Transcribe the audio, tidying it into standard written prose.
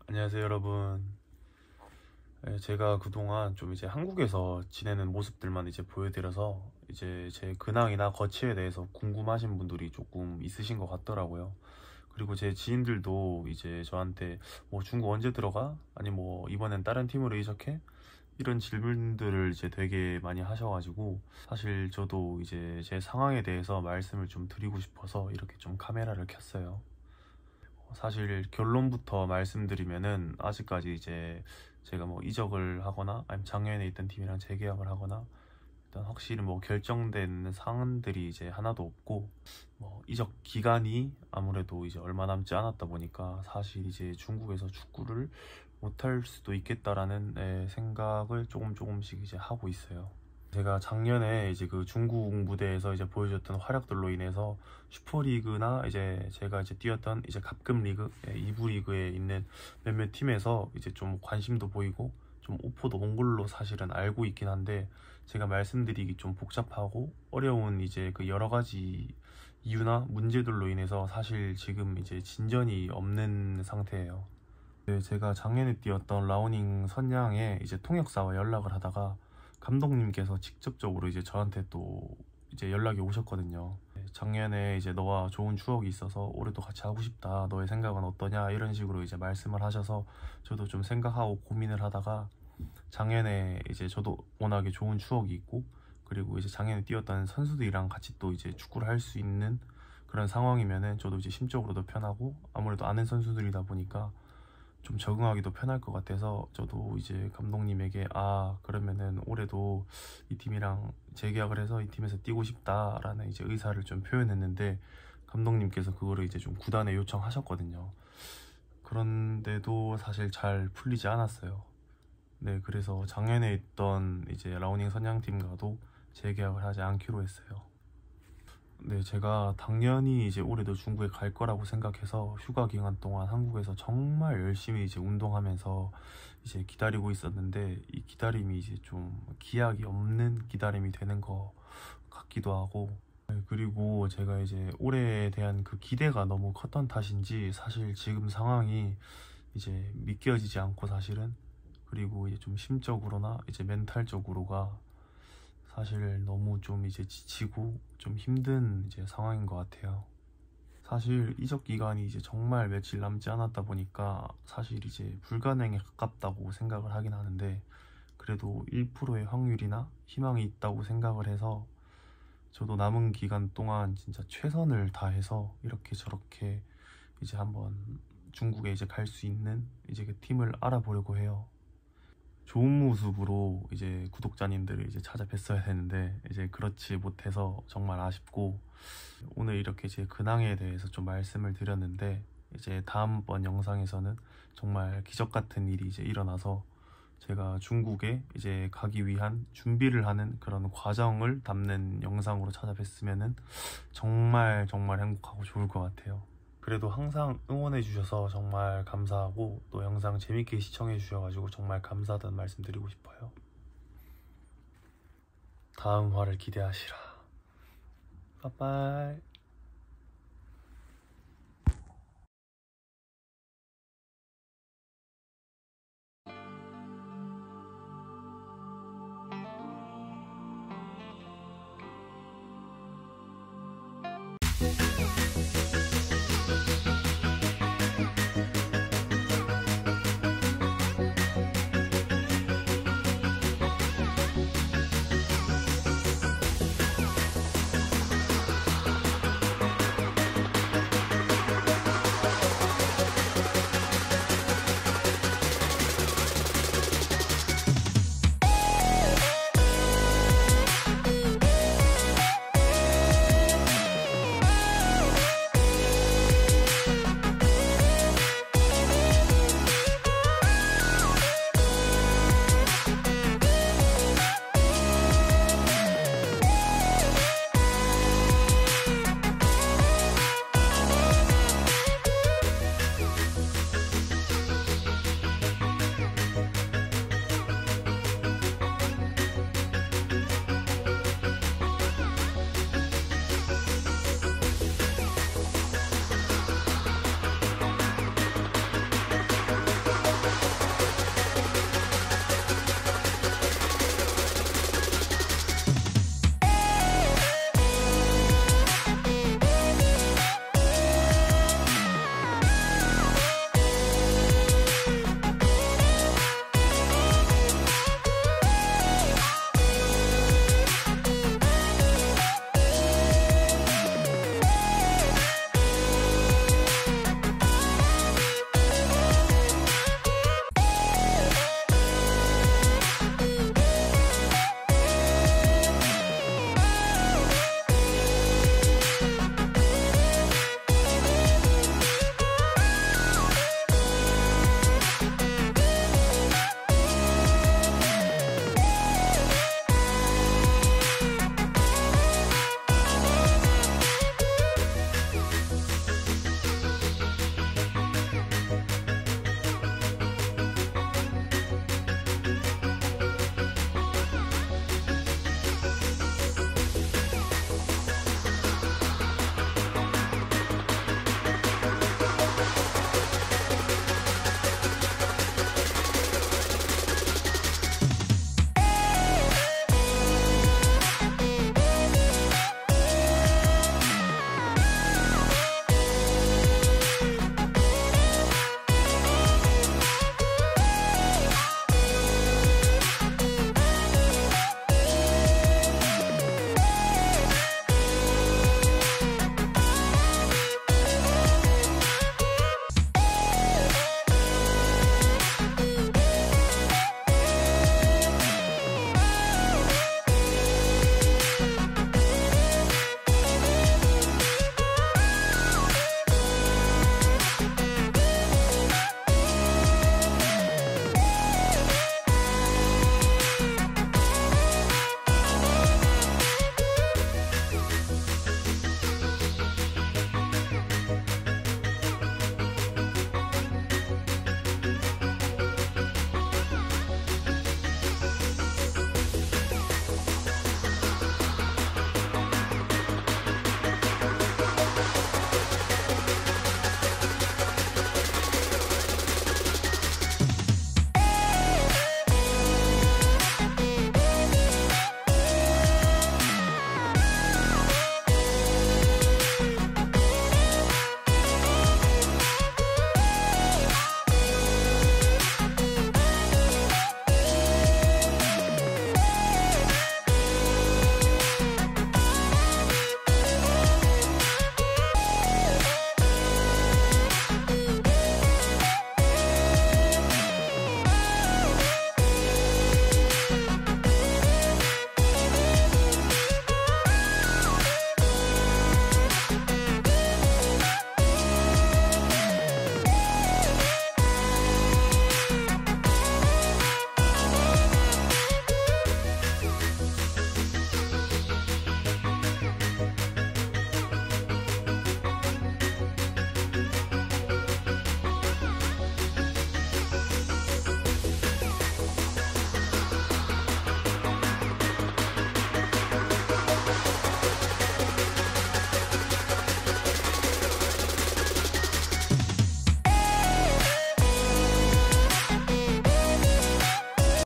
안녕하세요, 여러분. 제가 그동안 좀 이제 한국에서 지내는 모습들만 이제 보여드려서 이제 제 근황이나 거치에 대해서 궁금하신 분들이 조금 있으신 것 같더라고요. 그리고 제 지인들도 이제 저한테 뭐 중국 언제 들어가? 아니 뭐 이번엔 다른 팀으로 이적해? 이런 질문들을 이제 되게 많이 하셔가지고 사실 저도 이제 제 상황에 대해서 말씀을 좀 드리고 싶어서 이렇게 좀 카메라를 켰어요. 사실 결론부터 말씀드리면은 아직까지 이제 제가 뭐 이적을 하거나 아니면 작년에 있던 팀이랑 재계약을 하거나 일단 확실히 뭐 결정된 사항들이 이제 하나도 없고, 뭐 이적 기간이 아무래도 이제 얼마 남지 않았다 보니까 사실 이제 중국에서 축구를 못할 수도 있겠다라는 생각을 조금씩 이제 하고 있어요. 제가 작년에 이제 그 중국 무대에서 이제 보여줬던 활약들로 인해서 슈퍼리그나 이제 제가 이제 뛰었던 이제 갑급 리그, 2부 리그에 있는 몇몇 팀에서 이제 좀 관심도 보이고 좀 오퍼도 온 걸로 사실은 알고 있긴 한데, 제가 말씀드리기 좀 복잡하고 어려운 이제 그 여러 가지 이유나 문제들로 인해서 사실 지금 이제 진전이 없는 상태예요. 네, 제가 작년에 뛰었던 라오닝 선양의 이제 통역사와 연락을 하다가 감독님께서 직접적으로 이제 저한테 또 이제 연락이 오셨거든요. 네, 작년에 이제 너와 좋은 추억이 있어서 올해도 같이 하고 싶다. 너의 생각은 어떠냐? 이런 식으로 이제 말씀을 하셔서 저도 좀 생각하고 고민을 하다가, 작년에 이제 저도 워낙에 좋은 추억이 있고 그리고 이제 작년에 뛰었던 선수들이랑 같이 또 이제 축구를 할 수 있는 그런 상황이면은 저도 이제 심적으로도 편하고 아무래도 아는 선수들이다 보니까 좀 적응하기도 편할 것 같아서 저도 이제 감독님에게 그러면은 올해도 이 팀이랑 재계약을 해서 이 팀에서 뛰고 싶다라는 이제 의사를 좀 표현했는데, 감독님께서 그거를 이제 좀 구단에 요청하셨거든요. 그런데도 사실 잘 풀리지 않았어요. 네, 그래서 작년에 있던 이제 라오닝 선양팀과도 재계약을 하지 않기로 했어요. 네, 제가 당연히 이제 올해도 중국에 갈 거라고 생각해서 휴가 기간 동안 한국에서 정말 열심히 이제 운동하면서 이제 기다리고 있었는데, 이 기다림이 이제 좀 기약이 없는 기다림이 되는 것 같기도 하고, 네, 그리고 제가 이제 올해에 대한 그 기대가 너무 컸던 탓인지 사실 지금 상황이 이제 믿겨지지 않고 사실은, 그리고 이제 좀 심적으로나 이제 멘탈적으로가 사실 너무 좀 이제 지치고 좀 힘든 이제 상황인 것 같아요. 사실 이적 기간이 이제 정말 며칠 남지 않았다 보니까 사실 이제 불가능에 가깝다고 생각을 하긴 하는데, 그래도 1%의 확률이나 희망이 있다고 생각을 해서 저도 남은 기간 동안 진짜 최선을 다해서 이렇게 저렇게 이제 한번 중국에 이제 갈 수 있는 이제 그 팀을 알아보려고 해요. 좋은 모습으로 이제 구독자님들을 이제 찾아뵀어야 되는데 이제 그렇지 못해서 정말 아쉽고, 오늘 이렇게 제 근황에 대해서 좀 말씀을 드렸는데, 이제 다음번 영상에서는 정말 기적 같은 일이 이제 일어나서 제가 중국에 이제 가기 위한 준비를 하는 그런 과정을 담는 영상으로 찾아뵀으면은 정말 행복하고 좋을 것 같아요. 그래도 항상 응원해 주셔서 정말 감사하고, 또 영상 재밌게 시청해 주셔가지고 정말 감사하다는 말씀 드리고 싶어요. 다음 화를 기대하시라. 빠빠이.